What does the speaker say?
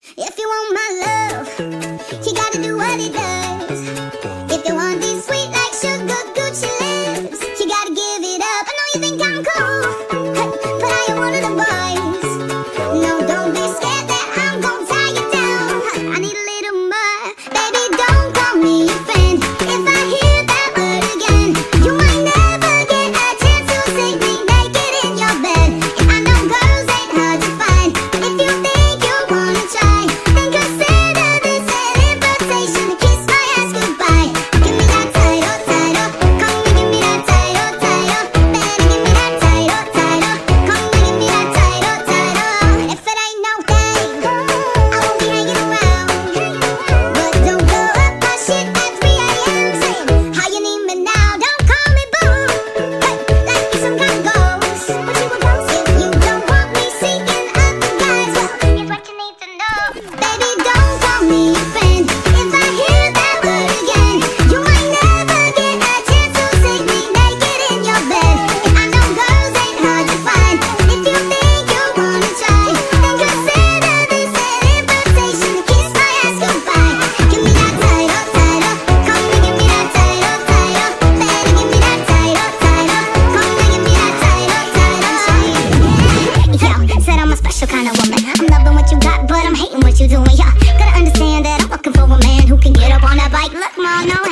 If you want my love, you gotta do what it does. If you want these sweet like sugar Gucci lips, you gotta give it up. I know you think I'm cool, but I am one of the boys. No, don't be scared that I'm gonna tie you down. I need a little more. Baby, don't call me a friend. If I hear that word again, you might never get a chance to see me naked in your bed. And I know girls ain't hard to find. If you think you wanna try, then consider this an invitation to kiss my ass goodbye. Give me that title, title. Come and give me that title, title. Better give me that title, title. Come and give me that title, title. If it ain't no thing, I won't be hanging around. But don't go up my shit at 3 a.m. saying, how you need me now? Don't call me boo. Hey, like you some kind of ghost. But you a ghost if you don't want me seeing other guys. Well, here's what you need to know. Baby, don't call me a friend. If I hear that word again, you might never get a chance to see me naked in your bed. And I know girls ain't hard to find. If you think you wanna try, then consider this an invitation to kiss my ass goodbye. Give me that title, title. Come and give me that title, title. Better give me that title, title. Come and give me that title, title. Yo, said I'm a special kind of woman. I'm loving what you got, but I'm hating what you doing. Yeah, gotta understand that I'm looking for a man who can get up on that bike. Look, ma, no,